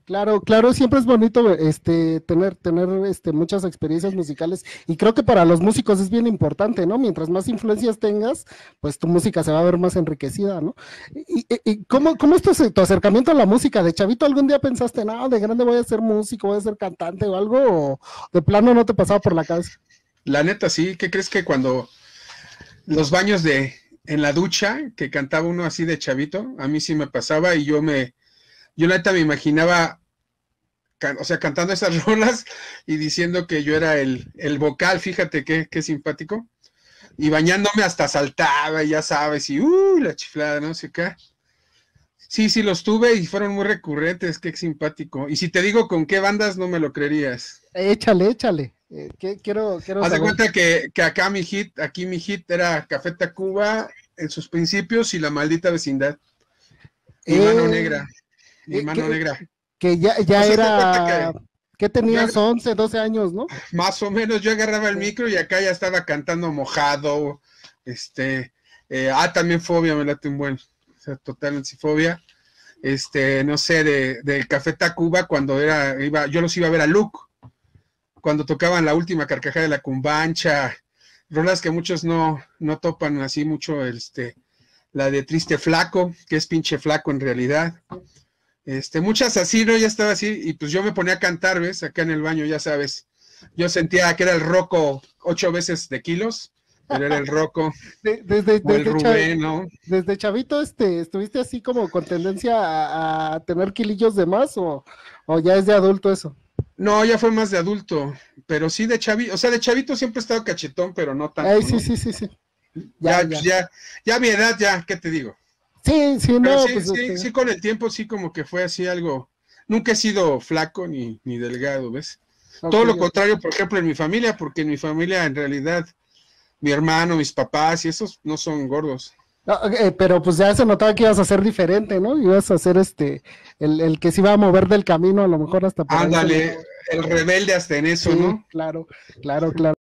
Claro, claro, siempre es bonito tener muchas experiencias musicales y creo que para los músicos es bien importante, ¿no? Mientras más influencias tengas, pues tu música se va a ver más enriquecida, ¿no? ¿Y cómo es tu acercamiento a la música? ¿De chavito algún día pensaste, no, de grande voy a ser músico, voy a ser cantante o algo? ¿O de plano no te pasaba por la cabeza? La neta, sí. ¿Qué crees que cuando los baños en la ducha, que cantaba uno así de chavito, a mí sí me pasaba y yo la neta me imaginaba, o sea, cantando esas rolas y diciendo que yo era el vocal, fíjate qué simpático. Y bañándome hasta saltaba, ya sabes, y la chiflada, no sé qué. Sí, sí, los tuve y fueron muy recurrentes, qué simpático. Y si te digo con qué bandas, no me lo creerías. Échale, échale. Quiero Haz de saber. cuenta que acá aquí mi hit era Café Tacuba en sus principios y La Maldita Vecindad. Mi mano Eh, negra, mi mano que, negra. que O ya sea, haz de cuenta que era, que yo tenías 11, 12 años, ¿no? más o menos yo agarraba el Sí. micro y acá ya estaba cantando Mojado, también Fobia, me late un buen, o sea, total antifobia, no sé, de Café Tacuba cuando yo los iba a ver a Luke, cuando tocaban la última carcajada de la cumbancha, rolas que muchos no topan así mucho, la de Triste Flaco, que es pinche flaco en realidad, muchas así, ¿no? Ya estaba así, y pues yo me ponía a cantar, ¿ves? Acá en el baño, ya sabes. Yo sentía que era el Rocco 8 veces de kilos, pero era el Rocco De- desde, o el desde, cha- Rubén, ¿no? desde chavito, estuviste así como con tendencia a tener kilillos de más o ya es de adulto eso. No, ya fue más de adulto, pero sí de chavito, o sea, de chavito siempre he estado cachetón, pero no Ay, tanto, sí, ¿no? sí, sí, sí. Ya, Ya, pues ya. ya a mi edad, ya, ¿qué te digo? Sí, sí, Pero no, sí, pues sí, sí, con el tiempo sí como que fue así algo. Nunca he sido flaco ni delgado, ¿ves? ok, Todo lo ok. contrario, por ejemplo, en mi familia, porque en mi familia en realidad mi hermano, mis papás y esos no son gordos. No, pero pues ya se notaba que ibas a ser diferente, ¿no? Ibas a ser el que se iba a mover del camino, a lo mejor hasta por ahí se Ándale, notaba. el rebelde hasta en eso, Sí, ¿no? claro, claro, claro.